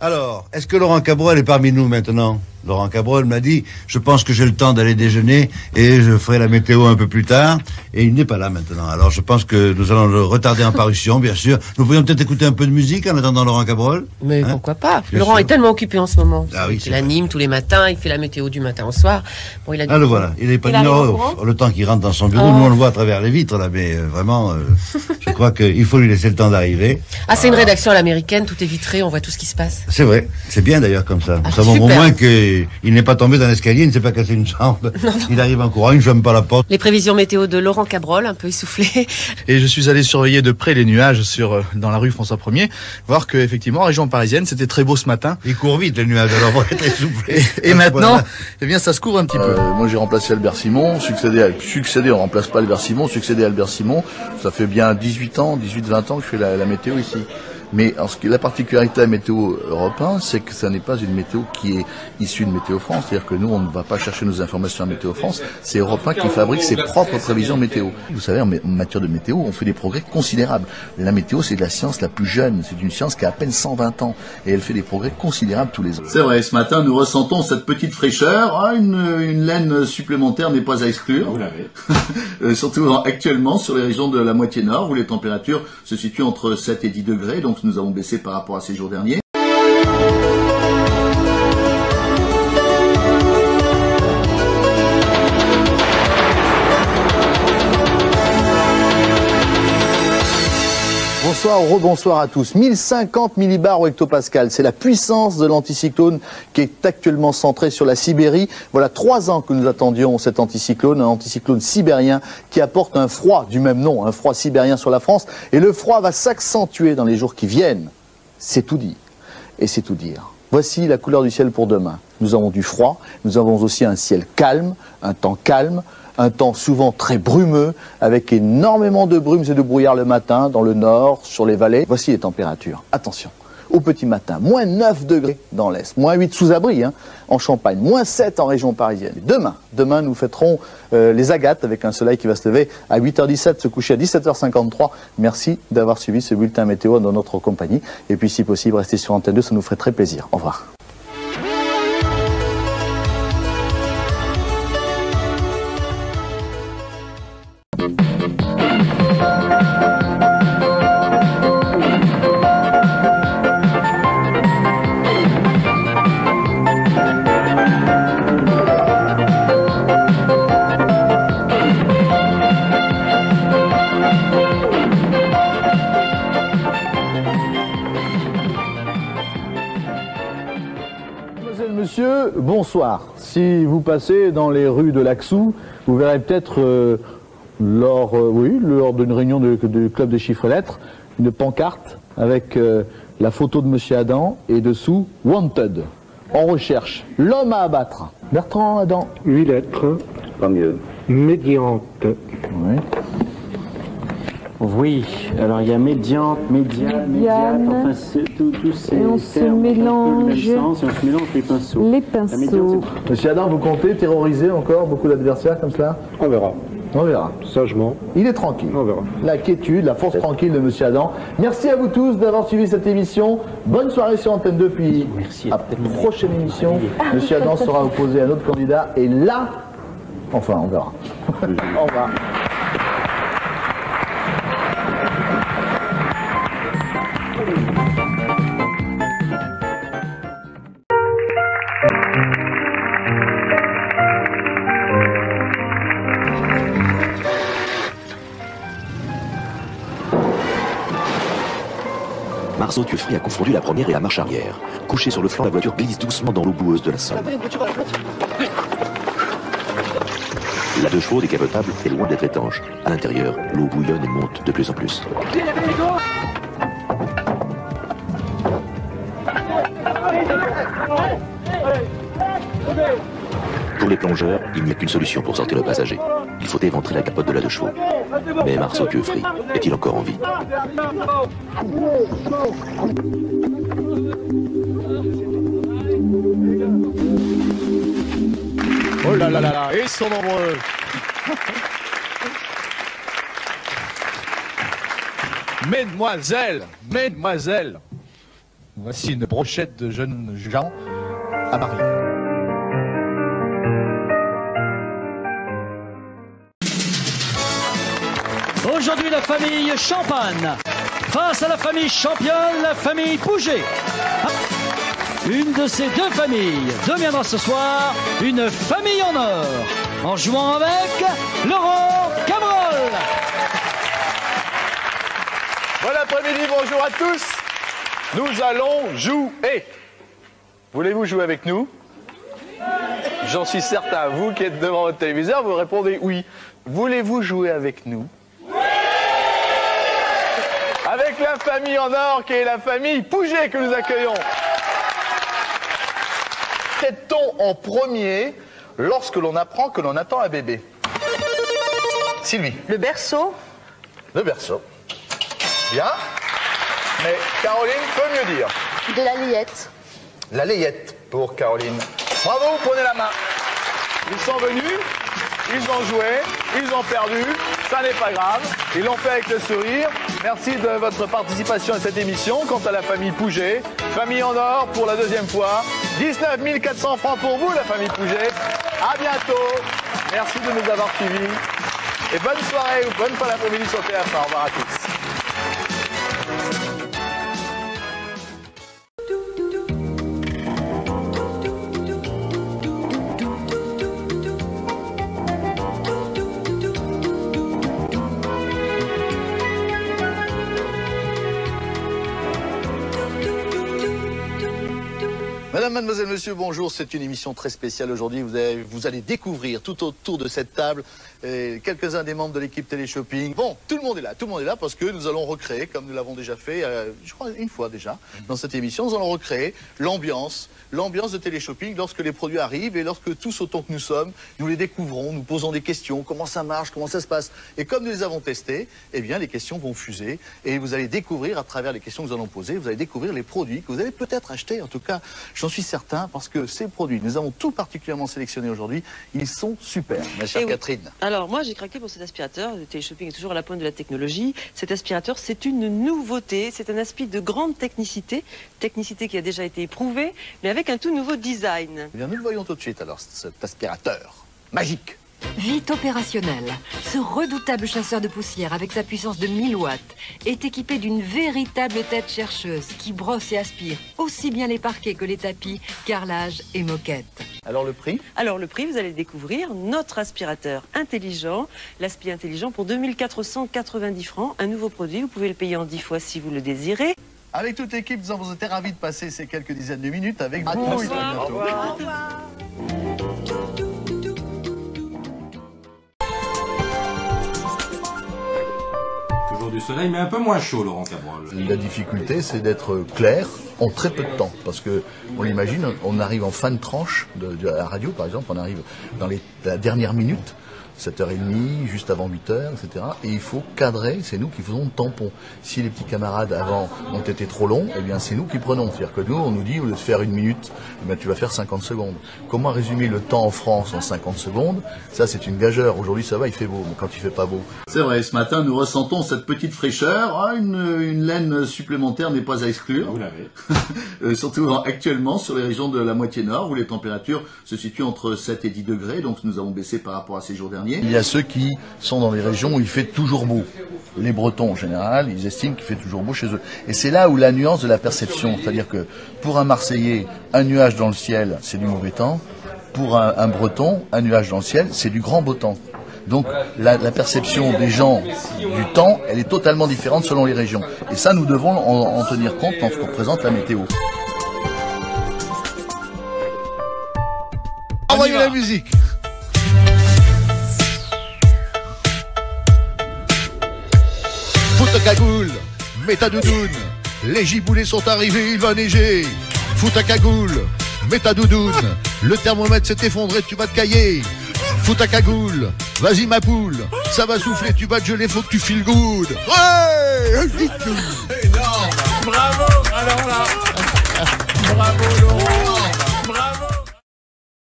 Alors, est-ce que Laurent Cabrol est parmi nous maintenant? Laurent Cabrol m'a dit, je pense que j'ai le temps d'aller déjeuner et je ferai la météo un peu plus tard. Et il n'est pas là maintenant. Alors je pense que nous allons le retarder en parution, bien sûr. Nous pourrions peut-être écouter un peu de musique en attendant Laurent Cabrol. Mais pourquoi pas? Laurent est tellement occupé en ce moment. Ah oui, il anime tous les matins, il fait la météo du matin au soir. Bon, il a le voilà. Il est pas le temps qu'il rentre dans son bureau. Nous on le voit à travers les vitres là, mais vraiment, je crois qu'il faut lui laisser le temps d'arriver. Ah, c'est une rédaction à l'américaine, tout est vitré, on voit tout ce qui se passe. C'est vrai, c'est bien d'ailleurs comme ça. Nous savons au moins qu'il n'est pas tombé dans l'escalier, il ne s'est pas cassé une jambe. Non. Il arrive en courant, il ne ferme pas la porte. Les prévisions météo de Laurent Cabrol, un peu essoufflées. Et je suis allé surveiller de près les nuages dans la rue François 1er, voir que effectivement, en région parisienne, c'était très beau ce matin. Il court vite les nuages, alors pour être essoufflé. Et maintenant, eh bien, ça se couvre un petit peu. Moi, j'ai remplacé Albert Simon, on remplace pas Albert Simon, succédé à Albert Simon. Ça fait bien 18 ans, 18-20 ans que je fais la météo ici. Mais la particularité de la météo Europe 1, c'est que ça n'est pas une météo qui est issue de Météo France. C'est-à-dire que nous, on ne va pas chercher nos informations à Météo France. C'est Europe 1 qui fabrique ses propres prévisions météo. Vous savez, en matière de météo, on fait des progrès considérables. La météo, c'est la science la plus jeune. C'est une science qui a à peine 120 ans. Et elle fait des progrès considérables tous les ans. C'est vrai, ce matin, nous ressentons cette petite fraîcheur. Ah, une laine supplémentaire n'est pas à exclure. Vous l'avez. Surtout actuellement, sur les régions de la moitié nord, où les températures se situent entre 7 et 10 degrés. Donc, nous avons baissé par rapport à ces jours derniers. Bonsoir, rebonsoir à tous. 1050 millibars au hectopascal, c'est la puissance de l'anticyclone qui est actuellement centré sur la Sibérie. Voilà 3 ans que nous attendions cet anticyclone, un anticyclone sibérien qui apporte un froid du même nom, un froid sibérien sur la France. Et le froid va s'accentuer dans les jours qui viennent. C'est tout dit. Et c'est tout dire. Voici la couleur du ciel pour demain. Nous avons du froid, nous avons aussi un ciel calme, un temps calme, un temps souvent très brumeux, avec énormément de brumes et de brouillard le matin, dans le nord, sur les vallées. Voici les températures. Attention, au petit matin, moins 9 degrés dans l'Est, moins 8 sous abri, en Champagne, moins 7 en région parisienne. Demain, nous fêterons les Agates, avec un soleil qui va se lever à 8h17, se coucher à 17h53. Merci d'avoir suivi ce bulletin météo dans notre compagnie. Et puis, si possible, restez sur Antenne 2, ça nous ferait très plaisir. Au revoir. Monsieur, bonsoir. Si vous passez dans les rues de Laxou, vous verrez peut-être lors d'une réunion du club des chiffres et lettres, une pancarte avec la photo de Monsieur Adam et dessous Wanted, en recherche, l'homme à abattre. Bertrand Adam. 8 lettres. Pas mieux. Médiante. Oui. Oui, alors il y a médiante, médiane, enfin tous ces et on se mélange et on se mélange les pinceaux. Les pinceaux. Monsieur Adam, vous comptez terroriser encore beaucoup d'adversaires comme cela? On verra. On verra. Sagement. Il est tranquille. On verra. La quiétude, la force tranquille de Monsieur Adam. Merci à vous tous d'avoir suivi cette émission. Bonne soirée sur Antenne 2, puis merci, à la prochaine émission. Monsieur Adam sera opposé à un autre candidat, et là, enfin, on verra. Au revoir. Marceau Thieuffry a confondu la première et la marche arrière. Couché sur le flanc, la voiture glisse doucement dans l'eau boueuse de la Somme. La 2 chevaux décapotable est loin d'être étanche. À l'intérieur, l'eau bouillonne et monte de plus en plus. Pour les plongeurs, il n'y a qu'une solution pour sortir le passager. Il faut éventrer la capote de la 2 chevaux. Mais Marceau Thieuffry est-il encore en vie? Oh là là là là, ils sont nombreux. Mesdemoiselles, Voici une brochette de jeunes gens à Paris. Aujourd'hui, la famille Champagne face à la famille championne, la famille Pouget. Une de ces deux familles deviendra ce soir une famille en or, en jouant avec Laurent Cabrol. Bon après-midi, bonjour à tous. Nous allons jouer. Voulez-vous jouer avec nous? J'en suis certain, vous qui êtes devant votre téléviseur, vous répondez oui. Voulez-vous jouer avec nous? Avec la famille en or qui est la famille Pouget que nous accueillons. Qu'est-on en premier lorsque l'on apprend que l'on attend un bébé? Sylvie. Le berceau. Le berceau. Bien. Mais Caroline peut mieux dire. De la layette. La layette pour Caroline. Bravo, vous prenez la main. Ils sont venus, ils ont joué, ils ont perdu, ça n'est pas grave. Ils l'ont fait avec le sourire. Merci de votre participation à cette émission. Quant à la famille Pouget, famille en or pour la deuxième fois. 19 400 francs pour vous, la famille Pouget. À bientôt. Merci de nous avoir suivis. Et bonne soirée ou bonne fin d'après-midi sur TF1. Au revoir à tous. Madame, mademoiselle, monsieur, bonjour. C'est une émission très spéciale aujourd'hui. Vous allez découvrir tout autour de cette table quelques-uns des membres de l'équipe Téléshopping. Bon, tout le monde est là parce que nous allons recréer, comme nous l'avons déjà fait, je crois une fois déjà, dans cette émission, nous allons recréer l'ambiance de Téléshopping lorsque les produits arrivent et lorsque tous autant que nous sommes, nous les découvrons, nous posons des questions, comment ça marche, comment ça se passe. Et comme nous les avons testés, eh bien les questions vont fuser et vous allez découvrir à travers les questions que nous allons poser, vous allez découvrir les produits que vous allez peut-être acheter. En tout cas, j'en suis certain parce que ces produits, nous avons tout particulièrement sélectionnés aujourd'hui, ils sont super, ma chère Catherine. Alors moi j'ai craqué pour cet aspirateur, le Téléshopping est toujours à la pointe de la technologie. Cet aspirateur c'est une nouveauté, c'est un aspi de grande technicité qui a déjà été éprouvée, mais avec un tout nouveau design. Eh bien nous le voyons tout de suite alors, cet aspirateur magique. Vite opérationnel, ce redoutable chasseur de poussière avec sa puissance de 1000 watts est équipé d'une véritable tête chercheuse qui brosse et aspire aussi bien les parquets que les tapis, carrelages et moquettes. Alors le prix? Alors le prix, vous allez découvrir notre aspirateur intelligent, l'aspi intelligent pour 2490 francs, un nouveau produit, vous pouvez le payer en 10 fois si vous le désirez. Avec toute l'équipe, nous avons été ravis de passer ces quelques dizaines de minutes avec vous. Au revoir. Au revoir. Du soleil, mais un peu moins chaud, Laurent Cabrol. La difficulté, c'est d'être clair en très peu de temps. Parce que, on l'imagine, on arrive en fin de tranche de la radio, par exemple, on arrive dans la dernière minute, 7h30, juste avant 8h, etc. Et il faut cadrer, c'est nous qui faisons le tampon. Si les petits camarades avant ont été trop longs, eh bien c'est nous qui prenons. C'est-à-dire que nous, on nous dit, au lieu de faire 1 minute, eh bien tu vas faire 50 secondes. Comment résumer le temps en France en 50 secondes? Ça, c'est une gageure. Aujourd'hui, ça va, il fait beau, mais quand il fait pas beau. C'est vrai, ce matin, nous ressentons cette petite fraîcheur. Ah, une laine supplémentaire n'est pas à exclure. Vous l'avez. Surtout actuellement sur les régions de la moitié nord, où les températures se situent entre 7 et 10 degrés. Donc nous avons baissé par rapport à ces jours derniers. Il y a ceux qui sont dans les régions où il fait toujours beau. Les Bretons en général, ils estiment qu'il fait toujours beau chez eux. Et c'est là où la nuance de la perception, c'est-à-dire que pour un Marseillais, un nuage dans le ciel, c'est du mauvais temps. Pour un Breton, un nuage dans le ciel, c'est du grand beau temps. Donc la perception des gens du temps, elle est totalement différente selon les régions. Et ça, nous devons en tenir compte quand on présente la météo. Envoyez la musique. Fous ta cagoule, mets ta doudoune, les giboulées sont arrivés, il va neiger. Fous ta cagoule, mets ta doudoune, le thermomètre s'est effondré, tu vas te cailler. Fous ta cagoule, vas-y ma poule, ça va souffler, tu vas te geler, faut que tu files good. Ouais. Énorme. Bravo, alors là. Bravo Laurent. Bravo.